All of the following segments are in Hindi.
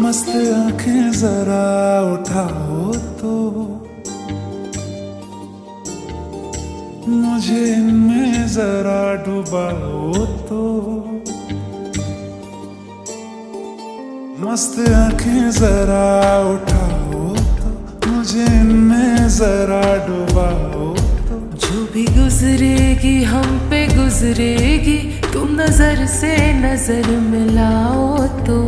मस्त आंखें जरा उठाओ तो मुझे इनमें जरा डुबाओ तो। मस्त आंखें जरा उठाओ तो मुझे इनमें जरा डुबाओ तो। जो भी गुजरेगी हम पे गुजरेगी, तुम नजर से नजर मिलाओ तो।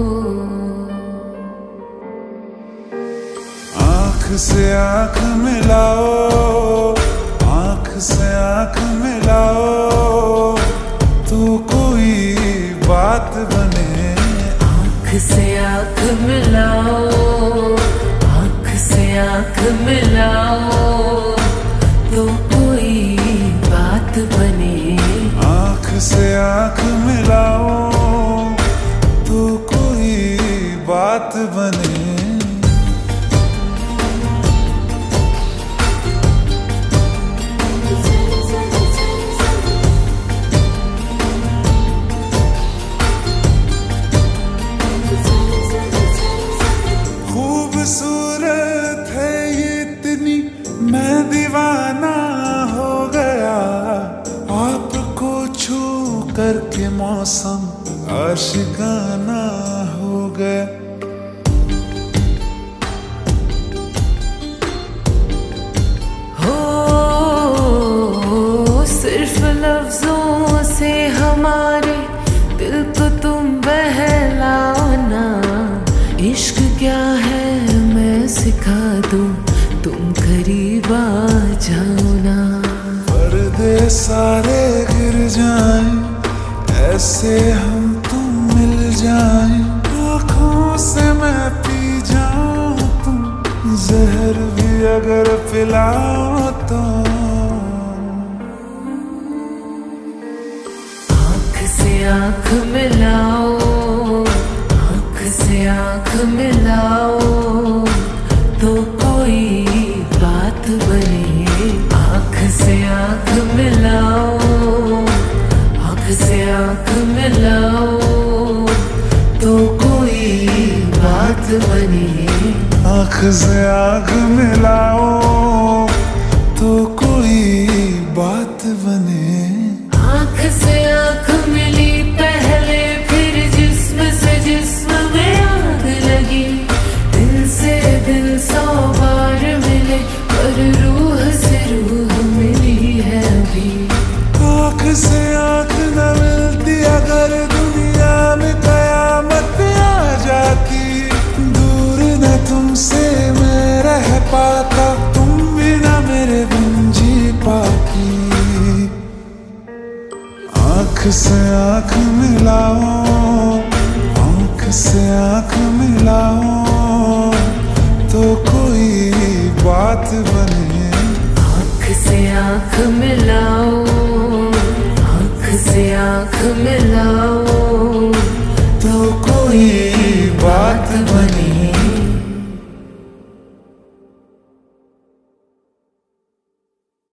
आँख से आँख मिलाओ, आँख से आँख मिलाओ तो कोई बात बने। आँख से आँख मिलाओ, आँख से आँख मिलाओ तो कोई बात बने। आँख से आँख मिलाओ तो कोई बात बने। खूबसूरत है ये इतनी, मैं दीवाना हो गया। आपको छू करके मौसम आशिकाना हो गया। हो सिर्फ लफ्जों से हमारे दिल को तुम बहलाओ ना। इश्क क्या है मैं सिखा दूं, तुम करीब आ जाओ ना। पर्दे सारे गिर जाएं, ऐसे हम तुम मिल जाएं। आँखों से मैं पी जाऊं तुम जहर भी अगर पिलाओ तो। आँख से आँख मिलाओ, आँख से आँख मिलाओ तो कोई बात बने। आँख से आँख मिलाओ, आँख से आँख मिलाओ तो कोई बात बने। आँख से आँख मिलाओ तो कोई बात बने। आँख से आँख मिली पहले, फिर जिस्म से जिस्म में आग लगी। दिल से दिल 100 बार मिले, पर रूह से रूह मिली है अभी। आँख से आँख न मिलती अगर दुनिया में कयामत आ जाती। दूर न तुमसे मैं रह पाता, तुम भी न मेरे बिन जी पाती। आँख से आँख मिलाओ, आँख से आँख मिलाओ तो कोई बात बने। आँख से आँख मिलाओ,